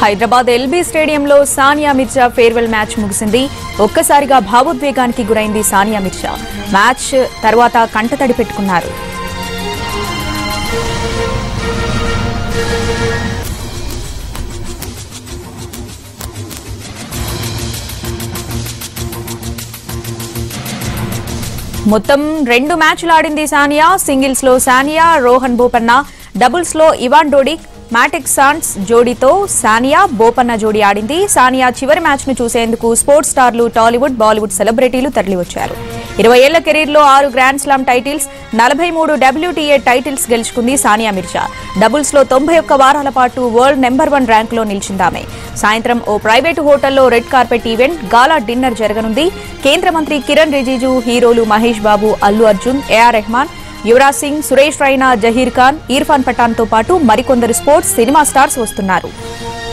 Hyderabad LB స్టేడియంలో Sania Mirza farewell match ముగిసింది. ఒక్కసారిగా భావోద్వేగానికి గురైంది సానియా మిర్జా. మ్యాచ్ తర్వాత కంటతడి పెట్టుకున్నారు. మొత్తం 2 మ్యాచ్లు ఆడింది సానియా. సింగిల్స్ లో సానియా, రోహన్ బోపన్న, డబుల్స్ లో ఇవాన్ డోడిక్, మ్యాటిక్ సాన్స్ జోడీతో సానియా బోపన్న జోడీ ఆడింది. సానియా చివరి మ్యాచ్ ను చూసేందుకు స్పోర్ట్స్ స్టార్లు, టాలీవుడ్, బాలీవుడ్ సెలబ్రిటీలు తరలివచ్చారు. 20 ఏళ్ల కెరీర్ లో 6 grand slam titles, 43 WTA titles గెలుచుకుంది సానియా మిర్జా. డబుల్స్ లో 91 వారాల పాటు వరల్డ్ నెంబర్ 1 ర్యాంక్ లో నిలిచిందామె. సాయంత్రం ఓ ప్రైవేటు హోటల్లో red carpet event, gala dinner జరగనుంది. కేంద్ర మంత్రి కిరణ్ రిజిజు, హీరోలు మహేష్ బాబు, అల్లు అర్జున్, ఏఆర్ రెహమాన్, యువరాజ్ సింగ్, సురేష్ రైనా, జహీర్ ఖాన్, ఇర్ఫాన్ పఠాన్ తో పాటు మరికొందరు స్పోర్ట్స్, సినిమా స్టార్స్ వస్తున్నారు.